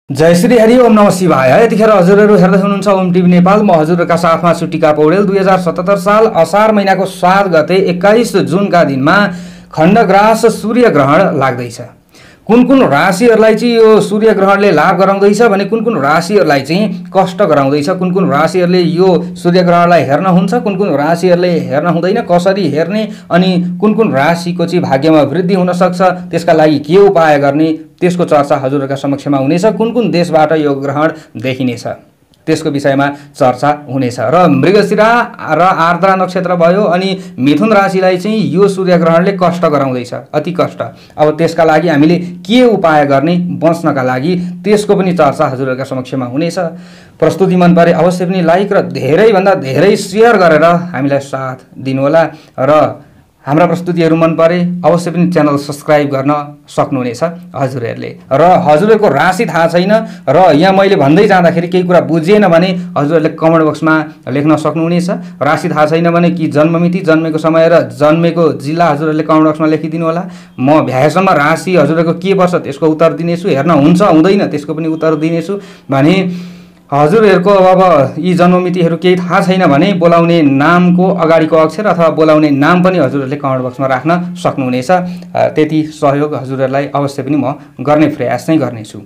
जय श्री हरि ओम नमः शिवाय। यतिखेर हजुरहरू हेर्दै हुनुहुन्छ ओम टिभी नेपाल। म हजुरहरूका साथमा छु टिका पौडेल। 2077 साल असार महिनाको 7 गते 21 जुनका दिनमा खण्डग्रास सूर्य ग्रहण लाग्दैछ। कुन कुन राशिहरूलाई चाहिँ यो सूर्य ग्रहणले लाभ गराउँदैछ भने कुन कुन राशिहरूलाई चाहिँ कष्ट गराउँदैछ, कुन कुन राशिहरूले यो सूर्य ग्रहणलाई हेर्न हुन्छ, कुन कुन राशिहरूले हेर्न हुँदैन, कसरी हेर्ने, अनि कुन कुन राशिको चाहिँ भाग्यमा वृद्धि हुन सक्छ, त्यसका लागि के उपाय गर्ने, त्यसको चर्चा हजुरहरूका समक्षमा हुनेछ। कुन कुन देशबाट यो ग्रहण देखिनेछ त्यसको विषयमा चर्चा हुनेछ। र मृगशिरा र आर्द्रा नक्षत्र भयो अनि मिथुन राशिलाई चाहिँ यो सूर्य ग्रहणले कष्ट गराउँदैछ, अति कष्ट। अब त्यसका लागि हामीले के उपाय गर्ने बच्नका लागि त्यसको पनि चर्चा हजुरहरूका समक्षमा हुनेछ। प्रस्तुति मन परे अवश्य पनि लाइक र धेरैभन्दा धेरै सेयर गरेर हामीलाई साथ दिनुहोला र हाम्रा प्रस्तुतिहरू मन परे अवश्य पनि च्यानल सब्स्क्राइब गर्न सक्नुहुनेछ हजुरहरूले। र हजुरहरूको राशि थाहा छैन र यहाँ मैले भन्दै जाँदाखेरि केही कुरा बुझिएन भने हजुरहरूले कमेन्ट बक्समा लेख्न सक्नुहुनेछ। राशि थाहा छैन भने कि जन्ममिति, जन्मेको समय र जन्मेको जिल्ला हजुरहरूले कमेन्ट बक्समा लेखिदिनु होला। म भ्याएसम्म राशि हजुरहरूको के पर्छ त्यसको उत्तर दिनेछु, हेर्न हुन्छ हुँदैन त्यसको पनि उत्तर दिनेछु। भने हजुरहरूको अब यी जन्ममितिहरू केही थाहा छैन भने बोलाउने नामको अगाडिको अक्षर अथवा बोलाउने नाम पनि हजुरहरूले कमेन्ट बक्समा राख्न सक्नुहुनेछ। त्यति सहयोग हजुरहरूलाई अवश्य पनि म गर्ने प्रयास नै गर्नेछु।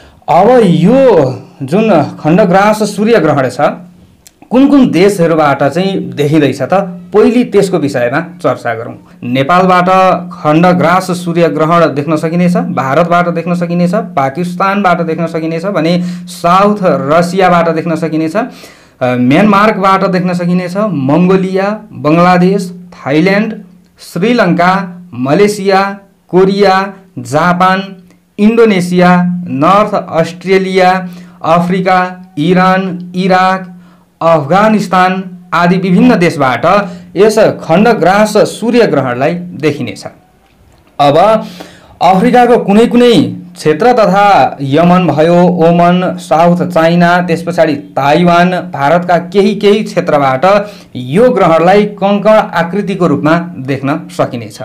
अब यो जुन खण्डग्रास सूर्य ग्रहण छ कुन कुन देशहरूबाट चाहिँ देखिँदैछ त पहिले त्यसको विषयमा चर्चा गरौँ। नेपालबाट खण्डग्रास सूर्य ग्रहण देख्न सकिनेछ, भारतबाट देख्न सकिनेछ, पाकिस्तानबाट देख्न सकिनेछ भने साउथ रसियाबाट देख्न सकिनेछ, म्यानमारबाट देख्न सकिनेछ, Mongolia, Bangladesh, Thailand, Sri Lanka, Malaysia, Korea, Japan, Indonesia, north Australia, Africa, Iran, Iraq, Afghanistan आदि विभिन्न देशबाट यस खण्डग्रास सूर्य ग्रहणलाई देखिनेछ। अब अफ्रिकाको कुनै कुनै क्षेत्र तथा यमन भयो, ओमन, साउथ चाइना, त्यस पछाडि ताइवान, भारतका केही क्षेत्रबाट यो ग्रहणलाई कङ्कण आकृतिको रूपमा देख्न सकिनेछ।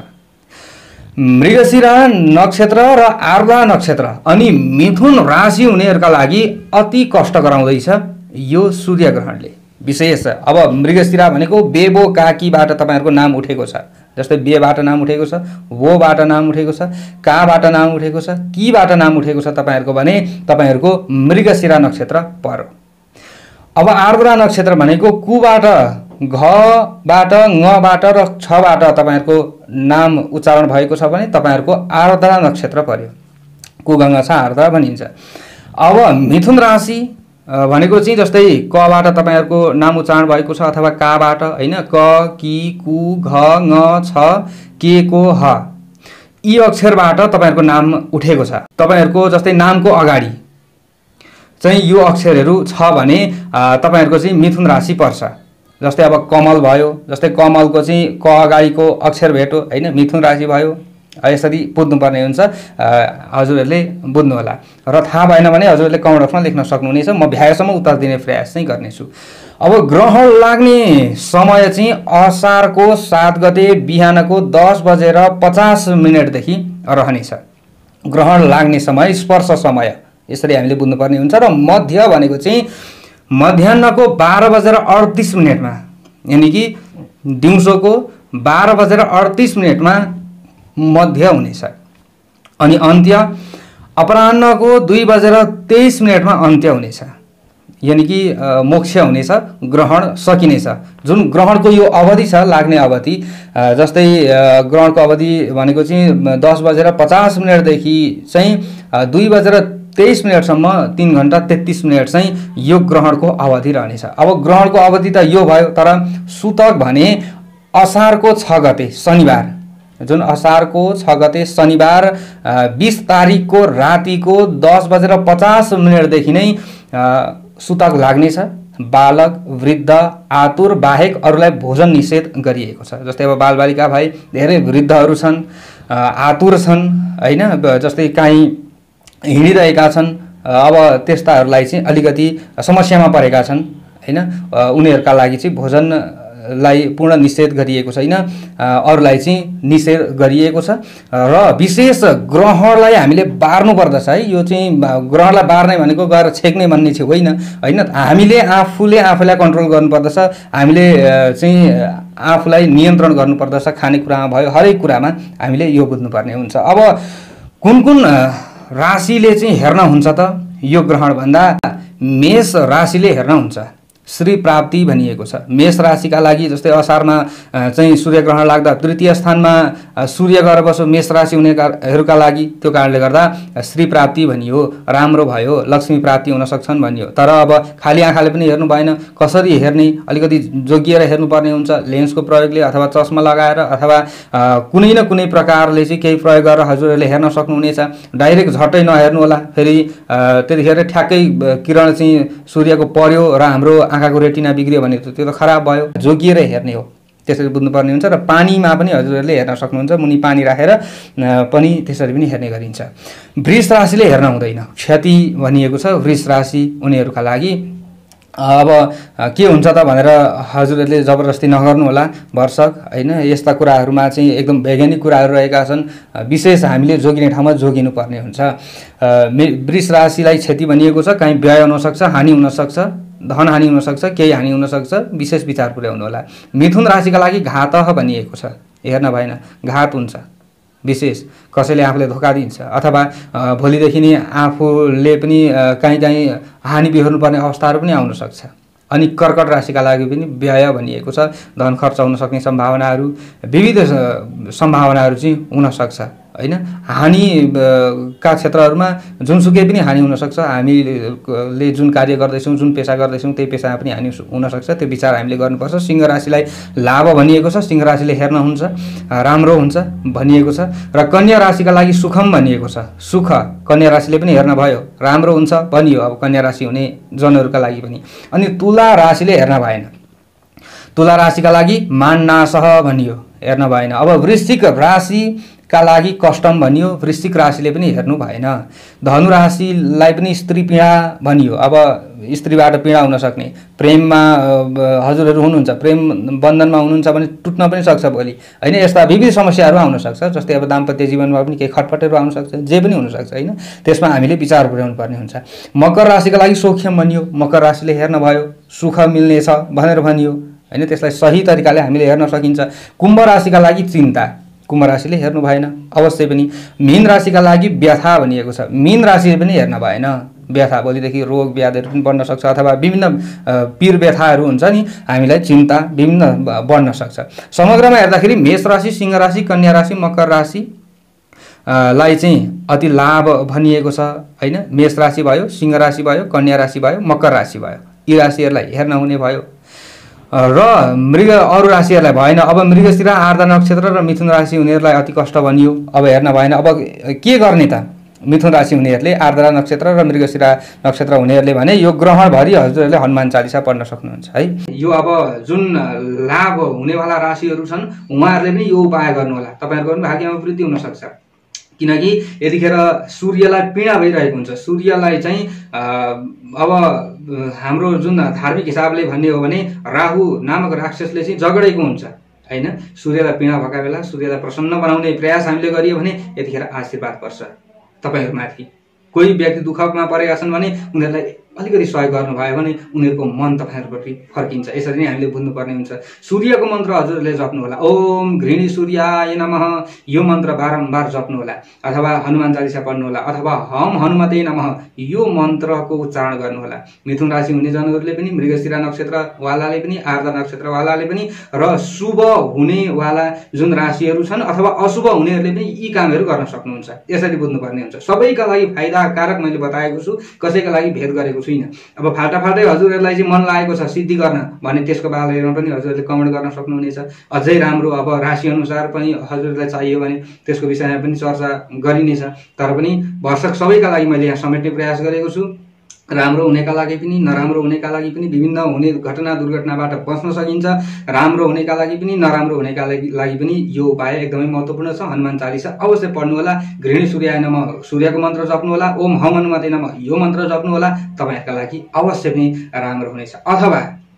मृगशिरा नक्षत्र र आर्द्रा नक्षत्र अनि मिथुन राशि हुनेहरूका लागि अति कष्ट गराउँदैछ यो सूर्य ग्रहणले। विशेष अब मृगशिरा भनेको बेबो काकीबाट तपाईहरुको नाम उठेको छ, जस्तै बेबाट नाम उठेको छ, वोबाट नाम उठेको छ, काबाट नाम उठेको छ, कीबाट नाम उठेको छ तपाईहरुको भने तपाईहरुको मृगशिरा नक्षत्र पर्यो। अब आर्द्रा नक्षत्र भनेको कुबाट, घबाट, ngबाट र छबाट तपाईहरुको नाम उच्चारण भएको छ भने तपाईहरुको आर्द्रा नक्षत्र पर्यो। कुगंगा छ आर्द्रा भनिन्छ। अब मिथुन राशि भनेको चाहिँ जस्तै कबाट तपाईहरुको नाम उच्चारण भएको छ अथवा काबाट हैन, क, की, कु, घ, ङ, छ, के को ह यी अक्षरबाट तपाईहरुको नाम उठेको छ। तपाईहरुको जस्तै नामको अगाडि चाहिँ यो अक्षरहरू छ भने तपाईहरुको चाहिँ मिथुन राशि पर्छ। जस्तै अब कमल भयो, जस्तै कमलको चाहिँ क अगाडिको अक्षर भेट्यो हैन, मिथुन राशि भयो। यसरी बुझ्नुपर्ने हुन्छ, हजुरहरूले बुझ्नु होला। र थाहा भएन भने हजुरहरूले कमेन्ट बक्समा लेख्न सक्नुहुनेछ, म भ्याएसम्म उत्तर दिने प्रयास चाहिँ गर्नेछु। अब ग्रहण लाग्ने समय चाहिँ असारको 7 गते बिहानको 10:50 देखि रहनेछ। ग्रहण लाग्ने समय स्पर्श समय यसरी हामीले बुझ्नुपर्ने हुन्छ। र मध्य भनेको चाहिँ मध्याह्नको 12:38 मा, यानी कि दिउँसोको 12:38 मध्य हुनेछ। अनि अन्त्य अपराह्नको 2:23 अन्त्य हुनेछ, यानी कि मोक्ष हुनेछ, ग्रहण सकिनेछ। जुन ग्रहणको यो अवधि छ लाग्ने अवधि, जस्तै ग्रहणको अवधि भनेको चाहिँ 10:50 देखि चाहिँ 2:23 सम्म 3 घण्टा 33 मिनट चाहिँ यो ग्रहणको अवधि रहनेछ। अब ग्रहणको अवधि त यो भयो, तर सुतक भने असारको 6 गते शनिबार, जुन असारको 6 गते शनिबार 20 तारिखको रातिको 10:50 देखि नै सुतक लाग्नेछ। बालक, वृद्ध, आतुर बाहेक अरूलाई भोजन निषेध गरिएको छ। जस्तै अब बालबालिका भाइ धेरै वृद्धहरू छन्, आतुर छन् हैन, जस्तै काहीँ हिँडिरहेका छन्, अब त्यस्ताहरूलाई चाहिँ अलिकति समस्यामा परेका छन् हैन, उनीहरूका लागि चाहिँ भोजन लाई पूर्ण निषेध गरिएको छैन, अरूलाई चाहिँ निषेध गरिएको छ। र विशेष ग्रहलाई हामीले बार्नु पर्दछ है। यो चाहिँ ग्रहलाई बार्ने भनेको गएर छेक्ने भन्ने चाहिँ होइन होइन। हामीले आफूले आफूलाई कन्ट्रोल गर्नुपर्दछ, हामीले चाहिँ आफूलाई नियन्त्रण गर्नुपर्दछ, खानेकुरामा भयो हरेक कुरामा हामीले यो बुझ्नुपर्ने हुन्छ। अब कुन कुन राशिले चाहिँ हेर्न हुन्छ त यो ग्रहण भन्दा? मेष राशिले हेर्न हुन्छ। श्री प्राप्ति भनिएको छ। मेष राशिका लागि जस्तै असारमा चाहिँ सूर्यग्रहण लाग्दा तृतीय स्थानमा सूर्य गएर बस्यो मेष राशि हुनेहरूका लागि, त्यो कारणले गर्दा श्री प्राप्ति भनियो, राम्रो भयो, लक्ष्मी प्राप्ति हुन सक्छन् भनियो। तर अब खाली आँखाले पनि हेर्नु भएन, कसरी हेर्ने, अलिकति जोगिएर हेर्नुपर्ने हुन्छ। लेन्सको प्रयोगले अथवा चस्मा लगाएर अथवा कुनै न कुनै प्रकारले चाहिँ केही प्रयोग गरेर हजुरहरूले हेर्न सक्नुहुनेछ। डाइरेक्ट झट्टै नहेर्नु होला, फेरि त्यतिखेर ठ्याक्कै किरण चाहिँ सूर्यको पर्यो र हाम्रो आँखाको रेटिना बिग्रियो भने त्यो त खराब भयो। जोगिएर हेर्ने हो, त्यसरी बुझ्नुपर्ने हुन्छ। र पानीमा पनि हजुरहरूले हेर्न सक्नुहुन्छ, मुनि पानी राखेर पनि त्यसरी पनि हेर्ने गरिन्छ। वृष राशिले हेर्न हुँदैन, क्षति भनिएको छ वृष राशि उनीहरूका लागि। अब के हुन्छ त भनेर हजुरहरूले जबरजस्ती नगर्नु होला भरसक होइन। यस्ता कुराहरूमा चाहिँ एकदम वैज्ञानिक कुराहरू रहेका छन्, विशेष हामीले जोगिने ठाउँमा जोगिनु पर्ने हुन्छ। वृष राशिलाई क्षति भनिएको छ, कहीँ व्यय हुनसक्छ, हानि हुनसक्छ, धन हानि हुनसक्छ, केही हानि हुनसक्छ, विशेष विचार पुर्याउनु होला। मिथुन राशिका लागि घातः भनिएको छ, हेर्न भएन, घात हुन्छ। विशेष कसैले आफूले धोका दिन्छ अथवा भोलिदेखि नै आफूले पनि कहीँ कहीँ हानि बिहोर्नुपर्ने अवस्थाहरू पनि आउन सक्छ। अनि कर्कट राशिका लागि पनि व्यय भनिएको छ, धन खर्च हुन सक्ने सम्भावनाहरू, विविध सम्भावनाहरू चाहिँ हुन सक्छ होइन। हानि का क्षेत्रहरूमा जुनसुकै पनि हानि हुनसक्छ। हामीले जुन कार्य गर्दैछौँ, जुन पेसा गर्दैछौँ, त्यही पेसामा पनि हानि हुनसक्छ। त्यो विचार हामीले गर्नुपर्छ। सिंह राशिलाई लाभ भनिएको छ, सिंह राशिले हेर्न हुन्छ, राम्रो हुन्छ भनिएको छ। र कन्या राशिका लागि सुखम भनिएको छ, सुख कन्या राशिले पनि हेर्न भयो, राम्रो हुन्छ भनियो अब कन्या राशि हुने जनहरूका लागि पनि। अनि तुला राशिले हेर्न भएन, तुला राशिका लागि माननाशः भनियो, हेर्न भएन। अब वृश्चिक राशिका लागि कष्टम भनियो, वृश्चिक राशिले पनि हेर्नु भएन। धनु राशिलाई पनि स्त्री पीडा भनियो, अब स्त्रीबाट पीडा हुन सक्ने। प्रेममा हजुरहरू हुनुहुन्छ, प्रेम बन्धनमा हुनुहुन्छ भने टुट्न पनि सक्छ भोलि होइन। यस्ता विविध समस्याहरू आउन सक्छ, जस्तै अब दाम्पत्य जीवनमा पनि केही खटपटहरू आउन सक्छ, जे पनि हुनसक्छ होइन। त्यसमा हामीले विचार पुर्याउनु पर्ने हुन्छ। मकर राशिका लागि सौख्यम भनियो, मकर राशिले हेर्न भयो, सुख मिल्नेछ भनेर भनियो होइन। त्यसलाई सही तरिकाले हामीले हेर्न सकिन्छ। कुम्भ राशिका लागि चिन्ता, कुम्भ राशिले हेर्नु भएन अवश्य पनि। मीन राशिका लागि व्यथा भनिएको छ, मीन राशिले पनि हेर्न भएन। व्यथा भोलिदेखि रोग व्याधिहरू पनि बढ्न सक्छ अथवा विभिन्न पीर व्यथाहरू हुन्छ नि, हामीलाई चिन्ता विभिन्न बढ्न सक्छ। समग्रमा हेर्दाखेरि मेष राशि, सिंह राशि, कन्या राशि, मकर राशि लाई चाहिँ अति लाभ भनिएको छ होइन। मेष राशि भयो, सिंह राशि भयो, कन्या राशि भयो, मकर राशि भयो, यी राशिहरूलाई हेर्न हुने भयो। र मृग अरू राशिहरूलाई भएन। अब मृगशिरा, आर्द्रा नक्षत्र र मिथुन राशि हुनेहरूलाई अति कष्ट भनियो, अब हेर्न भएन। अब के गर्ने त? मिथुन राशि हुनेहरूले, आर्द्रा नक्षत्र र मृगशिरा नक्षत्र हुनेहरूले भने यो ग्रहणभरि हजुरहरूले हनुमान चालिसा पढ्न सक्नुहुन्छ है। यो अब जुन लाभ हुनेवाला राशिहरू छन् उहाँहरूले पनि यो उपाय गर्नु होला। तपाईँहरूको पनि भाग्यमा वृद्धि हुनसक्छ, किनकि यतिखेर सूर्यलाई पीडा भइरहेको हुन्छ। सूर्यलाई चाहिँ अब हाम्रो जुन धार्मिक हिसाबले भन्ने हो भने राहु नामक राक्षसले चाहिँ जगडेको हुन्छ होइन। सूर्यलाई पीडा भएका बेला सूर्यलाई प्रसन्न बनाउने प्रयास हामीले गरियो भने यतिखेर आशीर्वाद पर्छ तपाईँहरूमाथि। कोही व्यक्ति दुःखमा परेका छन् भने उनीहरूलाई अलिकति सहयोग गर्नुभयो भने उनीहरूको मन तपाईँहरूप्रति फर्किन्छ। यसरी नै हामीले बुझ्नुपर्ने हुन्छ। सूर्यको मन्त्र हजुरहरूले जप्नु होला, ओम घृणी सूर्याय नमः, यो मन्त्र बारम्बार जप्नु होला, अथवा हनुमान चालिसा पढ्नु होला, अथवा हम हनुमते नमः यो मन्त्रको उच्चारण गर्नु होला। मिथुन राशि हुने जनहरूले पनि, मृगशिरा नक्षत्रवालाले पनि, आर्द्रा नक्षत्रवालाले पनि, र शुभ हुनेवाला जुन राशिहरू छन् अथवा अशुभ हुनेहरूले पनि यी कामहरू गर्न सक्नुहुन्छ। यसरी बुझ्नुपर्ने हुन्छ। सबैका लागि फाइदाकारक मैले बताएको छु, कसैका लागि भेद गरेको छुइनँ। अब फाल्टाफाल्टै हजुरहरूलाई चाहिँ मन लागेको छ सिद्धि गर्न भने त्यसको बारेमा पनि हजुरहरूले कमेन्ट गर्न सक्नुहुनेछ। अझै राम्रो अब राशि अनुसार पनि हजुरहरूलाई चाहियो भने त्यसको विषयमा पनि चर्चा गरिनेछ। तर पनि भरसक सबैका लागि मैले यहाँ समेट्ने प्रयास गरेको छु। राम्रो हुनेका लागि पनि, नराम्रो हुनेका लागि पनि, विभिन्न हुने घटना दुर्घटनाबाट बच्न सकिन्छ। राम्रो हुनेका लागि पनि, नराम्रो हुनेका लागि पनि यो उपाय एकदमै महत्त्वपूर्ण छ। हनुमान चालिसा अवश्य पढ्नु होला, घृणी सूर्याय नमः सूर्यको मन्त्र जप्नु होला, ओम हम हनुमते नमः यो मन्त्र जप्नु होला। तपाईँहरूका लागि अवश्य पनि राम्रो हुनेछ। अथवा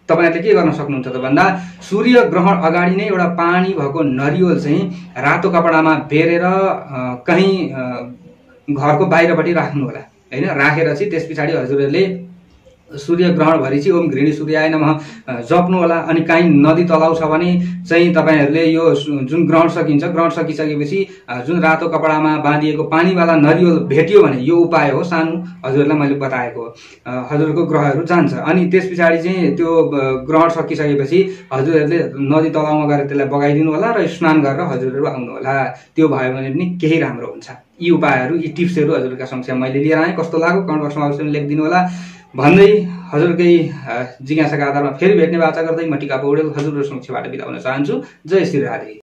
तपाईहरुले के गर्न सक्नुहुन्छ त भन्दा सूर्य ग्रहण अगाडि नै एउटा पानी भएको नरिवल चाहिँ रातो कपडामा बेरेर कहीं घरको बाहिरपट्टि राख्नु होला हैन। राखेर चाहिँ त्यसपछि हजुरहरुले सूर्य ग्रहण भरि चाहिँ ओम घृणी सूर्याय नमः जप्नु होला। अनि कहीँ नदी तलाउ छ भने चाहिँ तपाईहरुले यो जुन ग्रहण सकिन्छ, ग्रहण सकिसकेपछि जुन रातो कपडामा बाँधिएको पानीवाला नरिवल भेटियो भने यो उपाय हो सानो हजुरलाई मैले बताएको। हजुरको ग्रहहरू जान्छ। अनि त्यसपछि चाहिँ त्यो ग्रहण सकिसकेपछि हजुरहरुले नदी तलाउमा गएर त्यसलाई बगाइदिनु होला र स्नान गरेर हजुरहरु आउनु होला। त्यो भयो भने पनि केही राम्रो हुन्छ। यी उपायहरू, यी टिप्सहरू हजुरका समक्ष मैले लिएर आएँ। कस्तो लाग्यो कमेन्ट बक्समा अवश्य लेखिदिनु होला भन्दै हजुरकै जिज्ञासाका आधारमा फेरि भेट्ने वाचा गर्दै म टिका पौडेल हजुरहरु समक्षबाट बिदा हुन चाहन्छु। जय श्री राधे।